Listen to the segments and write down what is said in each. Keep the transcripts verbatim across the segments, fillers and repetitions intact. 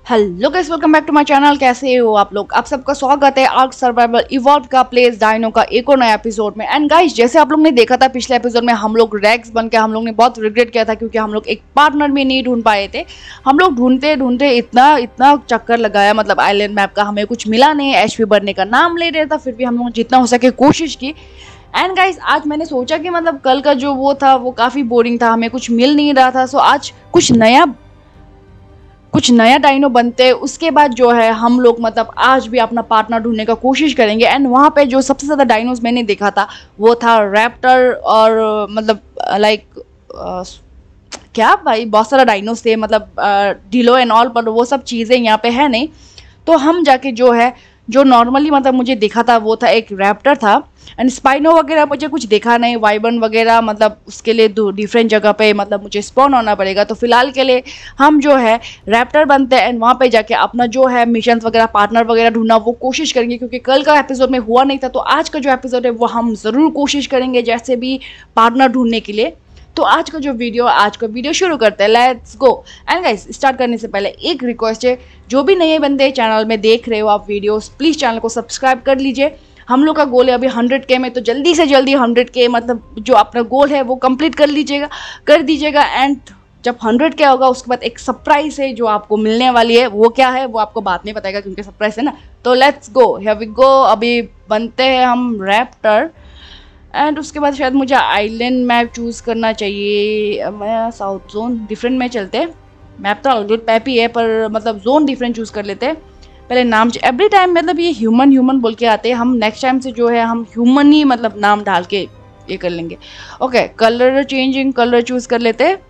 Hello guys, welcome back to my channel. कैसे हो आप लोग? आप सबका स्वागत है आर्क सर्वाइवल इवॉल्व का प्लेस डायनो का एक और नया एपिसोड में। एंड गाइस, जैसे आप लोग ने देखा था पिछले एपिसोड में, हम लोग रैक्स बन के हम लोग ने बहुत रिग्रेट किया था क्योंकि हम लोग एक पार्टनर भी नहीं ढूंढ पाए थे। हम लोग ढूंढते ढूंढते इतना इतना चक्कर लगाया, मतलब आइलैंड मैप का हमें कुछ मिला नहीं। एचपी बढ़ने का नाम ले रहा था, फिर भी हम लोग जितना हो सके कोशिश की। एंड गाइस, आज मैंने सोचा कि मतलब कल का जो वो था वो काफ़ी बोरिंग था, हमें कुछ मिल नहीं रहा था। सो आज कुछ नया कुछ नया डायनो बनते, उसके बाद जो है हम लोग मतलब आज भी अपना पार्टनर ढूंढने का कोशिश करेंगे। एंड वहाँ पे जो सबसे ज़्यादा डायनोस मैंने देखा था वो था रैप्टर, और मतलब लाइक क्या भाई, बहुत सारा डायनोस थे, मतलब डिलो एंड ऑल, पर वो सब चीज़ें यहाँ पे है नहीं। तो हम जाके जो है जो नॉर्मली मतलब मुझे देखा था वो था एक रैप्टर था। एंड स्पाइनो वगैरह मुझे कुछ देखा नहीं, वाइबन वगैरह, मतलब उसके लिए दो डिफरेंट जगह पे मतलब मुझे स्पॉन होना पड़ेगा। तो फिलहाल के लिए हम जो है रैप्टर बनते हैं एंड वहाँ पे जाके अपना जो है मिशन वगैरह, पार्टनर वगैरह ढूंढना वो कोशिश करेंगे, क्योंकि कल का एपिसोड में हुआ नहीं था। तो आज का जो एपिसोड है वो हम ज़रूर कोशिश करेंगे जैसे भी पार्टनर ढूंढने के लिए। तो आज का जो वीडियो आज का वीडियो शुरू करते हैं, let's go. And guys, start करने से पहले एक रिक्वेस्ट है, जो भी नए बंदे चैनल में देख रहे हो आप वीडियोस, प्लीज़ चैनल को सब्सक्राइब कर लीजिए। हम लोग का गोल है अभी हंड्रेड के में, तो जल्दी से जल्दी हंड्रेड के मतलब जो अपना गोल है वो कंप्लीट कर लीजिएगा कर दीजिएगा। एंड जब हंड्रेड के होगा उसके बाद एक सरप्राइज है जो आपको मिलने वाली है। वो क्या है वो आपको बाद में बताएगा क्योंकि सरप्राइज है ना। तो let's go, here we go. अभी बनते हैं हम रैप्टर एंड उसके बाद शायद मुझे आइलैंड मैप चूज़ करना चाहिए। मैं साउथ जोन डिफरेंट में चलते हैं। मैप तो ऑलरेडी मैप ही है, पर मतलब जोन डिफरेंट चूज़ कर लेते हैं। पहले नाम एवरी टाइम मतलब ये ह्यूमन ह्यूमन बोल के आते हैं, हम नेक्स्ट टाइम से जो है हम ह्यूमन ही मतलब नाम डाल के ये कर लेंगे। Okay, colour changing colour choose कर लेते हैं।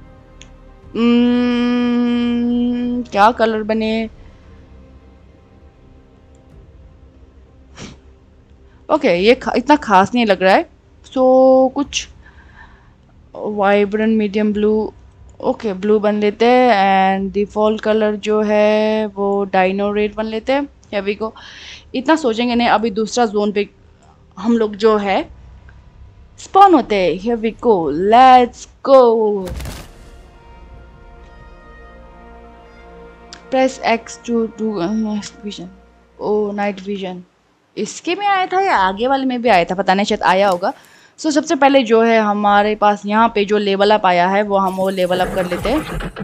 hmm, क्या कलर बने? ओके okay, ये खा, इतना खास नहीं लग रहा है। सो so, कुछ vibrant medium blue, okay blue बन लेते हैं। एंड डिफ़ॉल्ट कलर जो है वो डाइनो रेड बन लेते हैं। Here we go. इतना सोचेंगे नहीं, अभी दूसरा जोन पे हम लोग जो है स्पॉन होते हैं। Here we go, let's go. Press X to do vision. Oh, night vision इसके में आया था या आगे वाले में भी आया था, पता नहीं, शायद आया होगा। सो so, सबसे पहले जो है हमारे पास यहाँ पे जो लेवल अप आया है वो हम वो लेवल अप कर लेते हैं।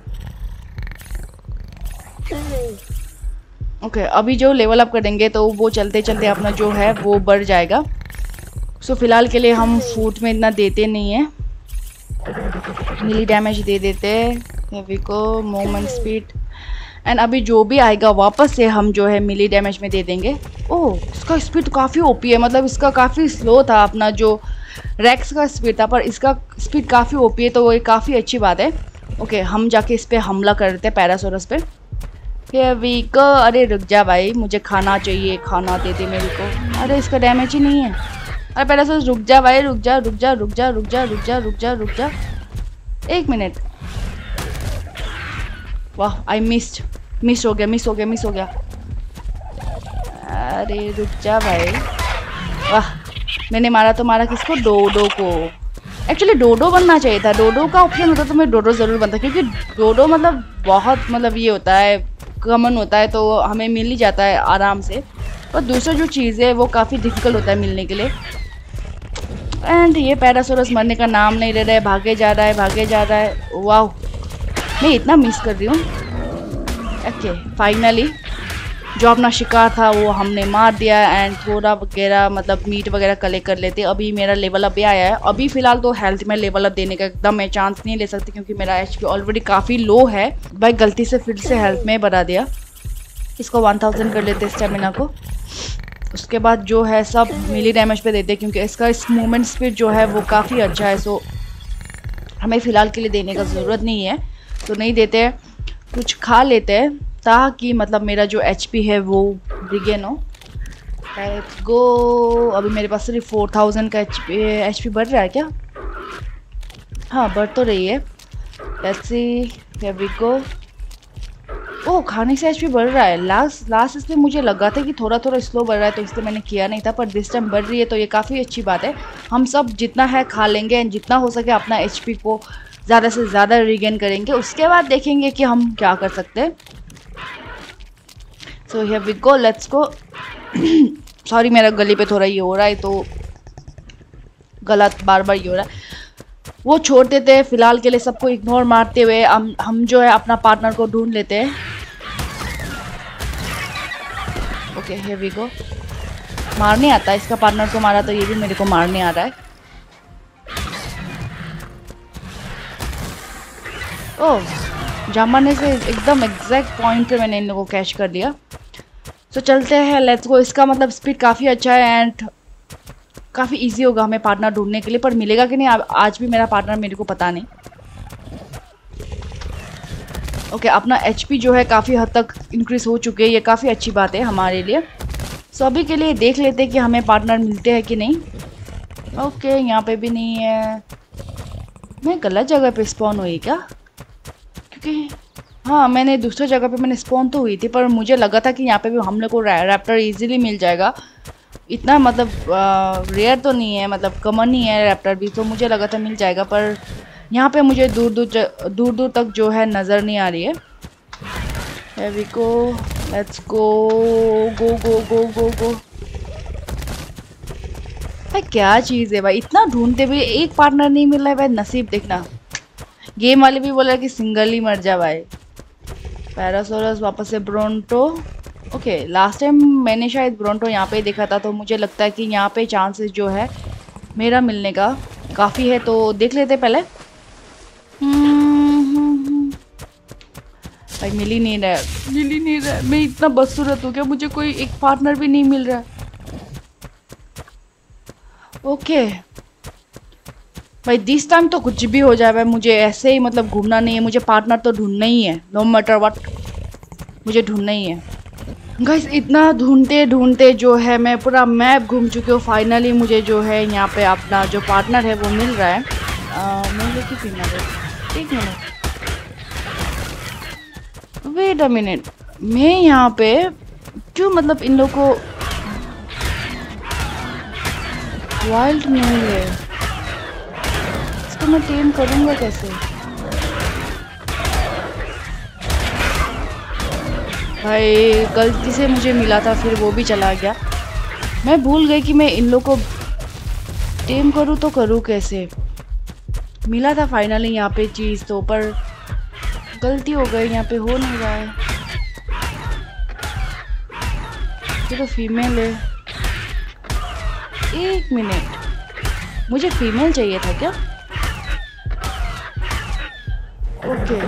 ओके okay, अभी जो लेवल अप करेंगे तो वो चलते चलते अपना जो है वो बढ़ जाएगा। सो so, फिलहाल के लिए हम फूट में इतना देते नहीं है, मिली डैमेज दे देते हैं को मूवमेंट स्पीड। एंड अभी जो भी आएगा वापस से हम जो है मिली डैमेज में दे देंगे। ओह, इसका स्पीड काफ़ी ओपी है, मतलब इसका काफ़ी स्लो था अपना जो रैक्स का स्पीड था, पर इसका स्पीड काफ़ी ओपी है, तो वो काफ़ी अच्छी बात है। ओके, हम जाके इस पर हमला कर देते हैं, पैरासोरस पे। Here we go. अरे रुक जा भाई, मुझे खाना चाहिए, खाना दे दे मेरे को। अरे इसका डैमेज ही नहीं है। अरे पैरासोरस रुक जा भाई, रुक जा रुक जा रुक जा रुक जा रुक जा रुक जा रुक जा एक मिनट। वाह, आई मिस्ड मिस हो गया मिस हो गया मिस हो गया अरे रुक जा भाई। वाह, मैंने मारा तो मारा किसको? डोडो को। एक्चुअली डोडो बनना चाहिए था, डोडो का ऑप्शन होता तो मैं डोडो ज़रूर बनता, क्योंकि डोडो मतलब बहुत मतलब ये होता है, कॉमन होता है, तो हमें मिल ही जाता है आराम से। और दूसरा जो चीज़ है वो काफ़ी डिफ़िकल्ट होता है मिलने के लिए। एंड ये पैरासोरस मरने का नाम नहीं ले रहा है, भागे जा रहा है भागे जा रहा है। वाह, मैं इतना मिस कर रही हूँ। ओके, फाइनली जो अपना शिकार था वो हमने मार दिया। एंड थोड़ा वगैरह मतलब मीट वगैरह कलेक्ट कर लेते। अभी मेरा लेवल अप भी आया है। अभी फ़िलहाल तो हेल्थ में लेवल अप देने का एकदम मैं चांस नहीं ले सकती, क्योंकि मेरा एचपी ऑलरेडी काफ़ी लो है। भाई गलती से फिर से हेल्थ में बढ़ा दिया। इसको वन थाउजेंड कर लेते स्टेमिना को। उसके बाद जो है सब मिली डैमेज पे देते, क्योंकि इसका इस मूवमेंट स्पीड जो है वो काफ़ी अच्छा है। सो हमें फ़िलहाल के लिए देने का ज़रूरत नहीं है, तो नहीं देते। कुछ खा लेते हैं ताकि मतलब मेरा जो एचपी है वो रिगेन हो। Let's go. अभी मेरे पास सिर्फ फोर थाउजेंड का एच पी एच पी बढ़ रहा है क्या? हाँ, बढ़ तो रही है। Let's see, here we go. Oh, खाने से एचपी बढ़ रहा है। लास्ट लास्ट इसलिए मुझे लगा था कि थोड़ा थोड़ा स्लो बढ़ रहा है, तो इसलिए मैंने किया नहीं था, पर दिस टाइम बढ़ रही है, तो ये काफ़ी अच्छी बात है। हम सब जितना है खा लेंगे एंड जितना हो सके अपना एचपी को ज़्यादा से ज़्यादा रिगेन करेंगे। उसके बाद देखेंगे कि हम क्या कर सकते हैं। So here we go, let's go. Sorry मेरा गले पे थोड़ा ये हो रहा है, तो गलत बार बार ये हो रहा है। वो छोड़ देते हैं फिलहाल के लिए, सबको इग्नोर मारते हुए हम हम जो है अपना पार्टनर को ढूंढ लेते हैं। Okay here we go. मारने आता है, इसका पार्टनर को मारा तो ये भी मेरे को मारने आ रहा है। ओह, जंप मारने से एकदम एग्जैक्ट पॉइंट पे मैंने इन लोगों को कैच कर लिया। तो चलते हैं, लेट्स गो। इसका मतलब स्पीड काफ़ी अच्छा है एंड काफ़ी इजी होगा हमें पार्टनर ढूंढने के लिए, पर मिलेगा कि नहीं आज भी मेरा पार्टनर मेरे को पता नहीं। ओके, अपना एचपी जो है काफ़ी हद तक इंक्रीज हो चुके हैं, ये काफ़ी अच्छी बात है हमारे लिए। सो अभी के लिए देख लेते हैं कि हमें पार्टनर मिलते हैं कि नहीं। ओके, यहाँ पे भी नहीं है। मैं गलत जगह पे स्पॉन हुई क्या? क्योंकि हाँ, मैंने दूसरी जगह पे मैंने स्पॉन तो हुई थी, पर मुझे लगा था कि यहाँ पे भी हम लोग को रैप्टर इजीली मिल जाएगा। इतना मतलब रेयर तो नहीं है, मतलब कॉमन नहीं है रैप्टर भी, तो मुझे लगा था मिल जाएगा, पर यहाँ पे मुझे दूर दूर दूर दूर तक जो है नज़र नहीं आ रही है। Here we go, let's go, go go go go go। भाई क्या चीज़ है भाई, इतना ढूंढते हुए एक पार्टनर नहीं मिल रहा है भाई। नसीब देखना, गेम वाले भी बोला कि सिंगल ही मर जा भाई। पैरासोरस, वापस से ब्रोंटो। ओके, लास्ट टाइम मैंने शायद ब्रोंटो यहाँ पे ही देखा था, तो मुझे लगता है कि यहाँ पे चांसेस जो है मेरा मिलने का काफ़ी है, तो देख लेते पहले। भाई मिल ही नहीं रहा है, मिल ही नहीं रहा है। मैं इतना बदसूरत हूँ क्या, मुझे कोई एक पार्टनर भी नहीं मिल रहा है। ओके भाई, दिस टाइम तो कुछ भी हो जाए भाई, मुझे ऐसे ही मतलब घूमना नहीं है, मुझे पार्टनर तो ढूंढना ही है। नो मैटर व्हाट, मुझे ढूंढना ही है। गाइस, इतना ढूंढते ढूंढते जो है मैं पूरा मैप घूम चुकी हूँ। फाइनली मुझे जो है यहाँ पे अपना जो पार्टनर है वो मिल रहा है। मेरे की फीमेल है। एक मिनट, वेट अ मिनट, मैं यहाँ पे क्यों मतलब इन लोग को वाइल्ड नहीं है, इसको मैं टेम करूँगा कैसे? भाई गलती से मुझे मिला था, फिर वो भी चला गया। मैं भूल गई कि मैं इन लोग को टेम करूँ तो करूँ कैसे। मिला था फाइनली यहाँ पे चीज़ तो, पर गलती हो गई, यहाँ पे हो नहीं रहा है। ये तो फीमेल है। एक मिनट, मुझे फीमेल चाहिए था क्या? ओके,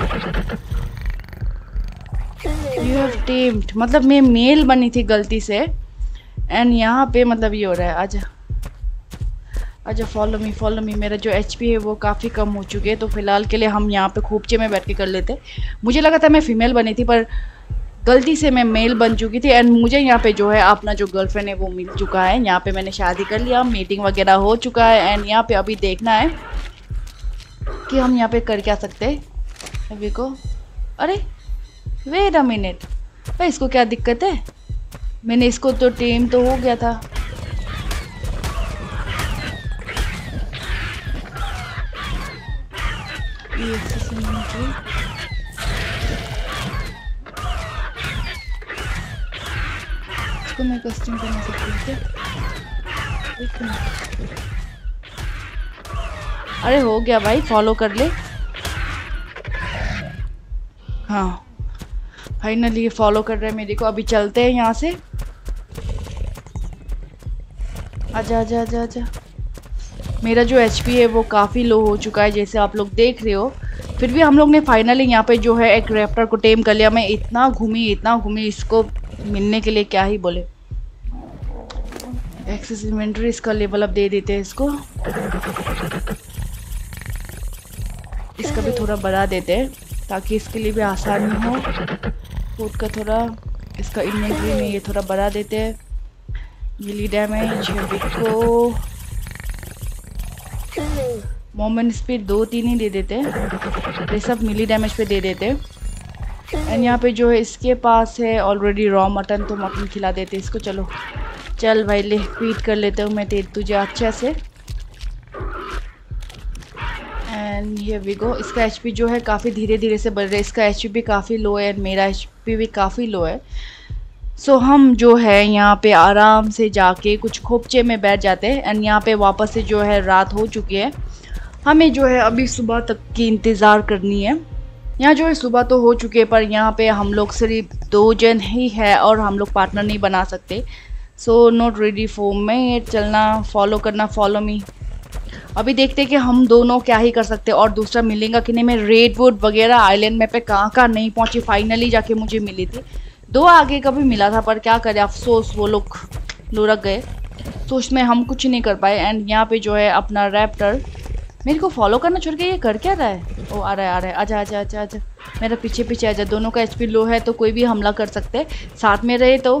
यू हैव टेम्ड, मतलब मैं मेल बनी थी गलती से, एंड यहाँ पे मतलब ये हो रहा है। आजा आजा, फॉलो मी फॉलो मी। मेरा जो एचपी है वो काफ़ी कम हो चुके हैं, तो फिलहाल के लिए हम यहाँ पे खोपचे में बैठ के कर लेते। मुझे लगा था मैं फीमेल बनी थी, पर गलती से मैं मेल बन चुकी थी। एंड मुझे यहाँ पे जो है अपना जो गर्लफ्रेंड है वो मिल चुका है। यहाँ पे मैंने शादी कर लिया, मीटिंग वगैरह हो चुका है, एंड यहाँ पे अभी देखना है कि हम यहाँ पे कर क्या सकते हैं। अभी को अरे वेट अ मिनट, भाई इसको क्या दिक्कत है? मैंने इसको तो टेम तो हो गया था। ये इसको मैं कस्टम करना सकती हूँ क्या? अरे हो गया भाई, फॉलो कर ले। हाँ फाइनली ये फॉलो कर रहे हैं मेरे को। अभी चलते हैं यहाँ से। आजा आजा आजा आजा। मेरा जो एचपी है वो काफ़ी लो हो चुका है, जैसे आप लोग देख रहे हो। फिर भी हम लोग ने फाइनली यहाँ पे जो है एक रैप्टर को टेम कर लिया। मैं इतना घूमी इतना घूमी इसको मिलने के लिए, क्या ही बोले। एक्सेस इन्वेंटरी, इसका लेवल अप दे देते हैं इसको। इसका भी थोड़ा बढ़ा देते हैं ताकि इसके लिए भी आसानी हो। कोड का थोड़ा इसका इन्वेंटरी में ये थोड़ा बढ़ा देते हैं। मिली डैमेज को मोमेंट स्पीड दो तीन ही दे देते हैं, ये सब मिली डैमेज पे दे देते हैं। एंड यहाँ पे जो है इसके पास है ऑलरेडी रॉ मटन, तो मटन खिला देते हैं इसको। चलो चल भाई, ले फीड कर लेते हूँ मैं तुझे अच्छा से। And here we go. इसका एचपी जो है काफ़ी धीरे धीरे से बढ़ रहा है। इसका एचपी भी काफ़ी लो है एंड मेरा एचपी भी काफ़ी लो है। सो so, हम जो है यहाँ पे आराम से जाके कुछ खोपचे में बैठ जाते हैं एंड यहाँ पे वापस से जो है रात हो चुकी है। हमें जो है अभी सुबह तक की इंतज़ार करनी है। यहाँ जो है सुबह तो हो चुके पर यहाँ पे हम लोग सिर्फ दो जन ही है और हम लोग पार्टनर नहीं बना सकते। So not ready for me, चलना फॉलो करना, फॉलो मी। अभी देखते हैं कि हम दोनों क्या ही कर सकते हैं और दूसरा मिलेगा कि नहीं। मैं रेडवुड वगैरह आइलैंड में पे कहाँ कहाँ नहीं पहुँची, फाइनली जाके मुझे मिली थी। दो आगे का भी मिला था पर क्या करें, अफसोस वो लोग लुढ़क गए, तो उसमें हम कुछ नहीं कर पाए। एंड यहाँ पे जो है अपना रैप्टर मेरे को फॉलो करना छोड़ के ये कर क्या रहा है। ओ आ रहा है आ रहा है, आजा आजा आजा आजा, मेरा पीछे पीछे आजा। दोनों का एचपी लो है तो कोई भी हमला कर सकते, साथ में रहे तो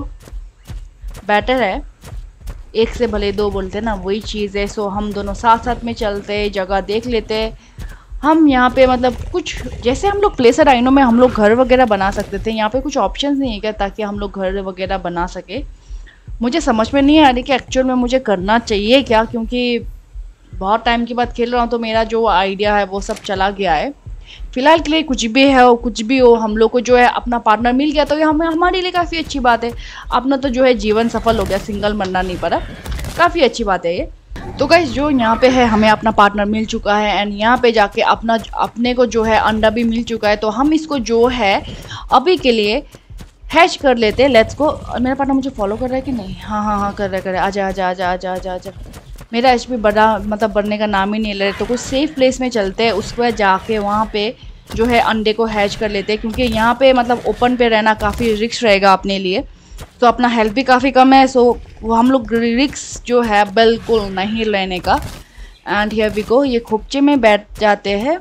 बेटर है। एक से भले दो बोलते ना, वही चीज़ है। सो हम दोनों साथ साथ में चलते, जगह देख लेते। हम यहाँ पे मतलब कुछ जैसे हम लोग प्लेसर आइनो में हम लोग घर वगैरह बना सकते थे, यहाँ पे कुछ ऑप्शंस नहीं है क्या ताकि हम लोग घर वगैरह बना सके। मुझे समझ में नहीं आ रही कि एक्चुअल में मुझे करना चाहिए क्या, क्योंकि बहुत टाइम के बाद खेल रहा हूँ तो मेरा जो आइडिया है वो सब चला गया है। फिलहाल के लिए कुछ भी है और कुछ भी हो, हम लोग को जो है अपना पार्टनर मिल गया तो ये हमें हमारे लिए काफ़ी अच्छी बात है। अपना तो जो है जीवन सफल हो गया, सिंगल मरना नहीं पड़ा, काफ़ी अच्छी बात है ये। तो गाइस जो यहाँ पे है हमें अपना पार्टनर मिल चुका है एंड यहाँ पे जाके अपना अपने को जो है अंडा भी मिल चुका है। तो हम इसको जो है अभी के लिए हैच कर लेते हैं। Let's go. मेरा पार्टनर मुझे फॉलो कर रहा है कि नहीं? हाँ हाँ हाँ कर रहा है कर रहा है। आजा आजा आजा आजा आजा आजा। मेरा एच पी बड़ा मतलब बढ़ने का नाम ही नहीं ले रहे। तो कुछ सेफ प्लेस में चलते हैं, उसके बाद जाके वहाँ पे जो है अंडे को हैच कर लेते हैं, क्योंकि यहाँ पे मतलब ओपन पे रहना काफ़ी रिस्क रहेगा अपने लिए। तो अपना हेल्थ भी काफ़ी कम है, सो वो हम लोग रिस्क जो है बिल्कुल नहीं लेने का। And here we go. ये खोपचे में बैठ जाते हैं।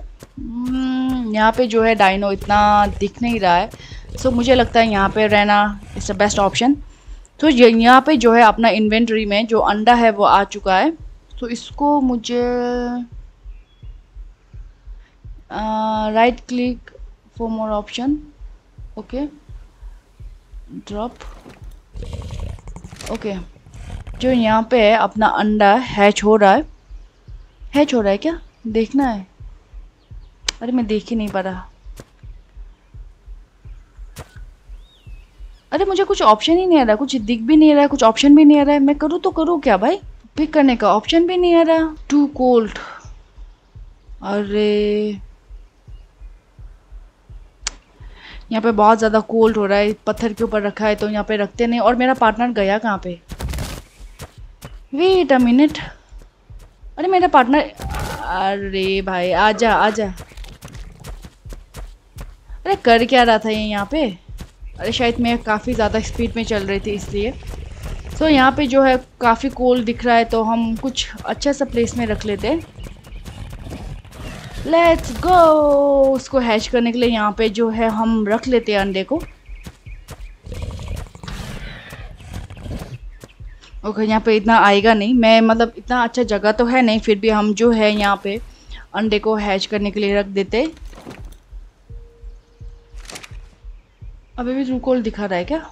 यहाँ पे जो है डाइनो इतना दिख नहीं रहा है, सो मुझे लगता है यहाँ पे रहना इज़ द बेस्ट ऑप्शन। तो यहाँ पे जो है अपना इन्वेंटरी में जो अंडा है वो आ चुका है। तो इसको मुझे right click for more option, okay drop, okay. जो यहाँ पे है अपना अंडा हैच हो रहा है। हैच हो रहा है क्या देखना है? अरे मैं देख ही नहीं पा रहा। अरे मुझे कुछ ऑप्शन ही नहीं आ रहा, कुछ दिख भी नहीं रहा है, कुछ ऑप्शन भी नहीं आ रहा है। मैं करूँ तो करूँ क्या भाई? पिक करने का ऑप्शन भी नहीं आ रहा। Too cold. अरे यहाँ पे बहुत ज़्यादा कोल्ड हो रहा है। पत्थर के ऊपर रखा है तो यहाँ पे रखते नहीं। और मेरा पार्टनर गया कहाँ पे? Wait a minute. अरे मेरा पार्टनर, अरे भाई आजा आजा। अरे कर क्या रहा था ये यहाँ पे? अरे शायद मैं काफ़ी ज़्यादा स्पीड में चल रही थी इसलिए। सो so, यहाँ पे जो है काफ़ी कोल्ड दिख रहा है तो हम कुछ अच्छा सा प्लेस में रख लेते हैं। Let's go. उसको हैच करने के लिए यहाँ पे जो है हम रख लेते हैं अंडे को। ओके okay, यहाँ पे इतना आएगा नहीं। मैं मतलब इतना अच्छा जगह तो है नहीं, फिर भी हम जो है यहाँ पे अंडे को हैच करने के लिए रख देते। अभी भी ट्रू कॉल दिखा रहा है क्या?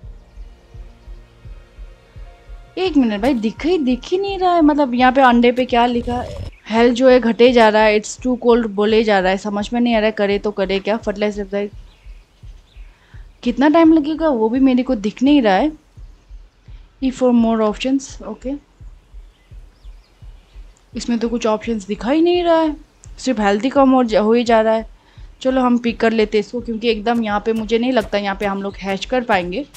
एक मिनट भाई, दिख ही दिख ही नहीं रहा है। मतलब यहाँ पे अंडे पे क्या लिखा है? हेल्थ जो है घटे जा रहा है, इट्स टू कोल्ड बोले जा रहा है। समझ में नहीं आ रहा है करे तो करे क्या। फर्टिलाइजर कितना टाइम लगेगा वो भी मेरे को दिख नहीं रहा है। E for more options, okay. इसमें तो कुछ ऑप्शंस दिखाई नहीं रहा है, सिर्फ हेल्थी कम हो ही जा रहा है। चलो हम पिक कर लेते इसको, क्योंकि एकदम यहाँ पे मुझे नहीं लगता यहाँ पे हम लोग हैच कर पाएंगे।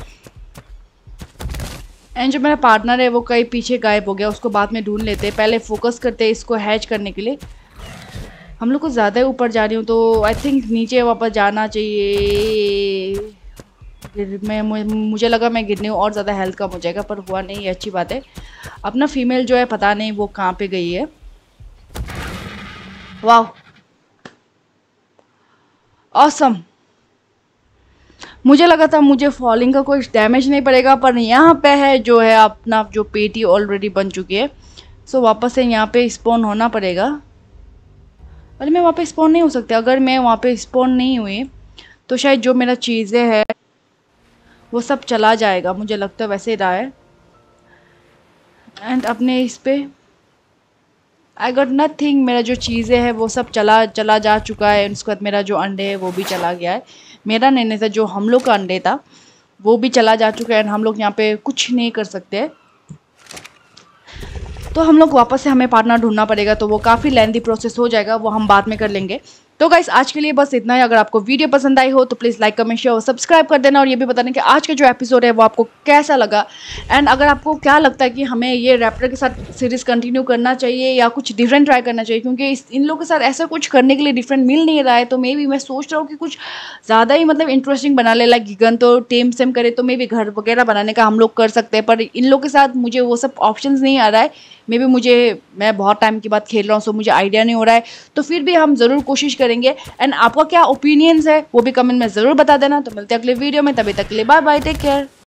एंड जो मेरा पार्टनर है वो कहीं पीछे गायब हो गया, उसको बाद में ढूंढ लेते हैं। पहले फोकस करते हैं इसको हैच करने के लिए। हम लोग को ज़्यादा ऊपर जा रही हूँ तो आई थिंक नीचे वापस जाना चाहिए। मैं मुझे लगा मैं गिरने और ज़्यादा हेल्थ कम हो जाएगा, पर हुआ नहीं। ये अच्छी बात है। अपना फीमेल जो है पता नहीं वो कहाँ पे गई है। वाह ऑसम। मुझे लगा था मुझे फॉलिंग का कोई डैमेज नहीं पड़ेगा, पर यहाँ पे है जो है अपना जो पेटी ऑलरेडी बन चुकी है। सो वापस से यहाँ पे स्पॉन होना पड़ेगा। अरे मैं वहाँ पे स्पॉन नहीं हो सकती। अगर मैं वहाँ पे स्पॉन नहीं हुई तो शायद जो मेरा चीज़ें है वो सब चला जाएगा। मुझे लगता है वैसे ही रहा है। एंड अपने इस पे आई गॉट नथिंग। मेरा जो चीज़ें हैं वो सब चला चला जा चुका है। उसके बाद मेरा जो अंडे है वो भी चला गया है। मेरा नहीं था, जो हम लोग का अंडे था वो भी चला जा चुका है एंड हम लोग यहाँ पे कुछ नहीं कर सकते। तो हम लोग वापस से हमें पार्टनर ढूंढना पड़ेगा, तो वो काफ़ी लेंदी प्रोसेस हो जाएगा, वो हम बाद में कर लेंगे। तो गाइस आज के लिए बस इतना ही। अगर आपको वीडियो पसंद आई हो तो प्लीज़ लाइक कमेंट शेयर और सब्सक्राइब कर देना, और ये भी बताना कि आज का जो एपिसोड है वो आपको कैसा लगा। एंड अगर आपको क्या लगता है कि हमें ये रैप्टर के साथ सीरीज़ कंटिन्यू करना चाहिए या कुछ डिफरेंट ट्राई करना चाहिए, क्योंकि इस इन लोगों के साथ ऐसा कुछ करने के लिए डिफरेंट मिल नहीं रहा है। तो मे बी मैं सोच रहा हूँ कि कुछ ज़्यादा ही मतलब इंटरेस्टिंग बना ले, लाइक गिगन तो टेम सेम करे तो मे बी घर वगैरह बनाने का हम लोग कर सकते हैं। पर इन लोग के साथ मुझे वो सब ऑप्शन नहीं आ रहा है। मे बी मुझे मैं बहुत टाइम की बात खेल रहा हूँ, सो मुझे आइडिया नहीं हो रहा है। तो फिर भी हम ज़रूर कोशिश करेंगे। एंड आपका क्या ओपिनियंस है वो भी कमेंट में ज़रूर बता देना। तो मिलते हैं अगले वीडियो में, तभी तक के लिए बाय बाय, टेक केयर।